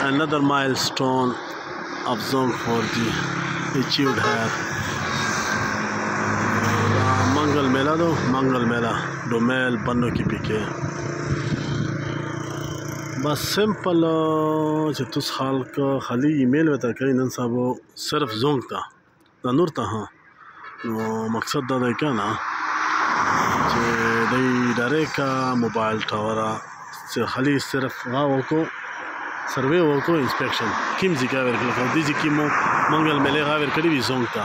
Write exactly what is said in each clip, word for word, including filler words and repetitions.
another milestone of Zong four G achieved here. mangal Mela do mangal Mela Domail Bannu Kpk. बस simple چې तुस خلق خالی ایمیل وته کوي نن سبا صرف زونګ ته د نور ته ها نو مقصد دا دی کنه چې د ډایرک موبایل ټاور چې خالی صرف غاو کو سروے وکړو انسپیکشن کیم ځکه ورکړل خو دې چې مو منګل ملي غا ورکړي وي زونګ ته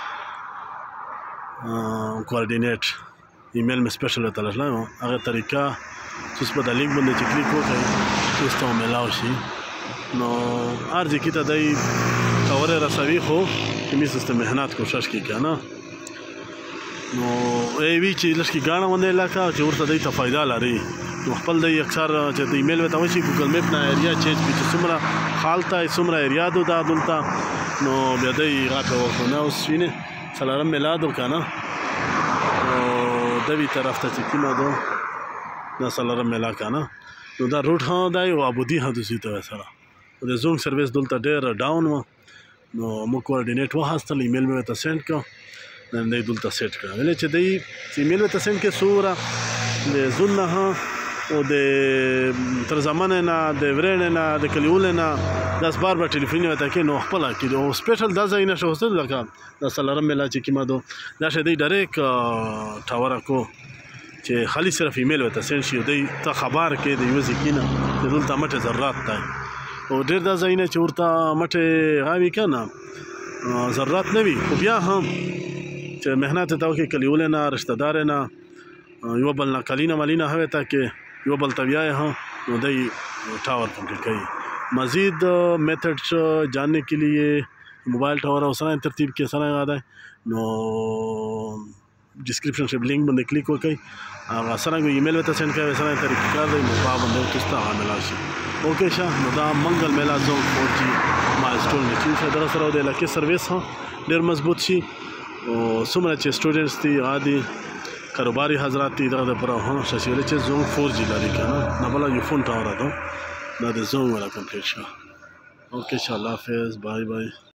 کوارډینیټ ایمیل می سپیشل وته لښلا هغه طریقه چې په د لینک باندې چې کلیک وکړئ تاسو ته ملاو شي نو ارزه کې ته دای تاوره رسوي خو چې می سیستم مهنت کوشش کی کنه نو ای وی چې لږ کې غاڼه ونه علاقہ چې ورته دای ته فائدہ لري نو خپل د اکثر چې د ایمیل وته وشي ګوګل میپ نه ایریا چینج کی چې څومره حالته څومره ایریا دو دا دلته نو بیا دای راته وکړو اوس وینه سلام میلاد وکنه او دوی طرف ته چې کیما دو دا سلام میلاد کنه نو دا روټ ها دا یو ابودی حدوثی ته سره د زوم سرویس دلته ډیر ډاون و نو مو کوارډینیټ وهاستل ایمیل مې ته سند کو نن دې دلته سیټ کړل ولې چې دې ایمیل ته سند کې سوره د زونه ها او د تر زمانه نه د ورن نه د کلیول نه د اسبار په ټلیفون وته کې نو خپل کې او سپیشل دا ځای نه شوستل لکه د سلام میلا چې کیما دو دا شه دې ډایرک ټاور کو چې خالی صرف ایمیل وته سند شي دې ته خبر کې د یو ځکینه د دلته مټه ذرات تای او ډیر دا ځای نه چې ورته مټه غاوي کنه ذرات نه وي خو بیا هم چې مهنت ته کې کلیول نه رشتہ دار نه یو بل نه کلینا ملینا هوه تا کې یو بل طبيعه ها نو دای ٹاور کمپلیٹ کړي مزید میتھڈ جاننے کے لیے موبائل ٹاور او سره ترتیب کې سره یاد نو ډسکرپشن شپ لینک باندې کلیک وکړئ هغه سره ایمیل وته سند کوي سره طریقې کار دی نو په باندې تاسو عامل شي اوکې شه نو دا منګل میلا زونګ فور جی مایلسټون دی چې در سره د لکه سرویس ها ډیر مضبوط شي او څومره چې سټوډنټس دي عادي کاروباری حضرات دي دغه پر هو شاسیل چې زونګ فور جی لري کنه نه بل یو فون ټاور ده دا د زونګ ولا کمپلیټ شه اوکې شه الله حافظ بای بای